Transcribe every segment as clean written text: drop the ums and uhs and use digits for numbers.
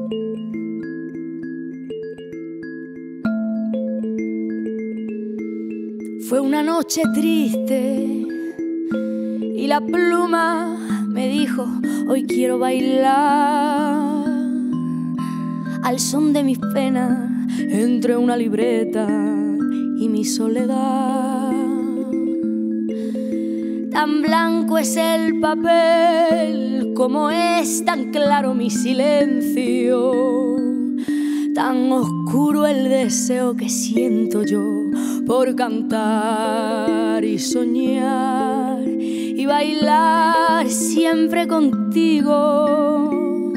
Fue una noche triste y la pluma me dijo: hoy quiero bailar al son de mis penas entre una libreta y mi soledad. Tan blanco es el papel como es tan claro mi silencio, tan oscuro el deseo que siento yo por cantar y soñar y bailar siempre contigo.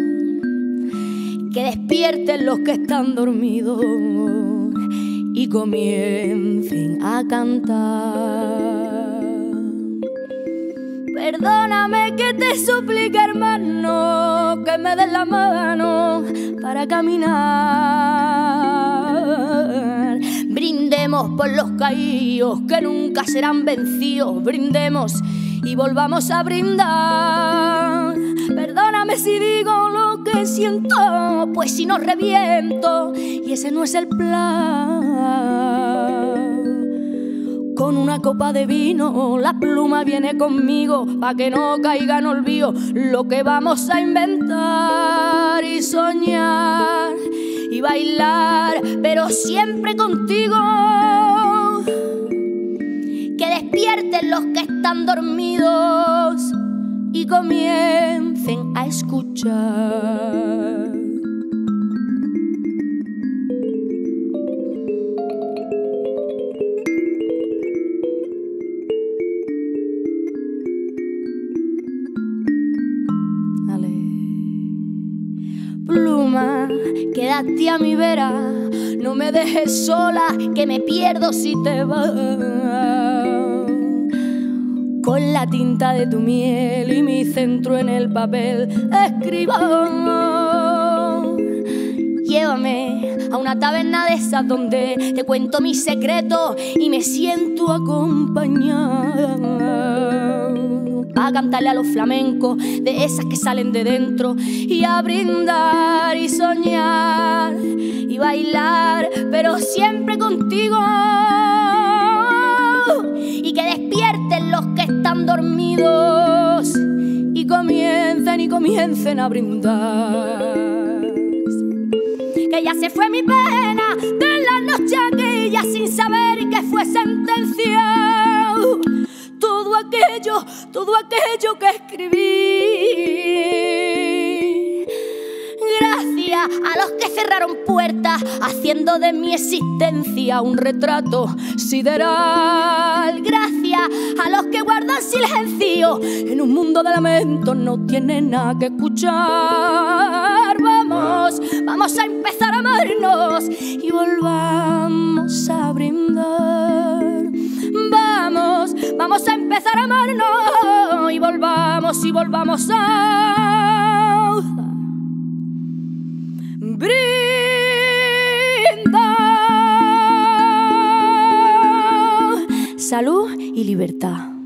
Que despierten los que están dormidos y comiencen a cantar. Perdóname que te suplique, hermano, que me des la mano para caminar. Brindemos por los caídos que nunca serán vencidos. Brindemos y volvamos a brindar. Perdóname si digo lo que siento, pues si no reviento, y ese no es el plan. Con una copa de vino la pluma viene conmigo, pa' que no caiga en olvido lo que vamos a inventar y soñar y bailar, pero siempre contigo. Que despierten los que están dormidos y comiencen a escuchar. Pluma, quédate a mi vera, no me dejes sola, que me pierdo si te vas. Con la tinta de tu miel y mi centro en el papel escribo. Llévame a una taberna de esas donde te cuento mis secretos y me siento acompañar. A cantarle a los flamencos de esas que salen de dentro y a brindar y soñar y bailar, pero siempre contigo. Y que despierten los que están dormidos y comiencen a brindar. Que ya se fue mi pena de la noche aquella sin saber que fue sentencia. Todo aquello que escribí. Gracias a los que cerraron puertas, haciendo de mi existencia un retrato sideral. Gracias a los que guardan silencio en un mundo de lamentos, no tienen nada que escuchar. Vamos a empezar a amarnos y volvamos a brindar. Vamos a empezar a amarnos y volvamos a brindar. Salud y libertad.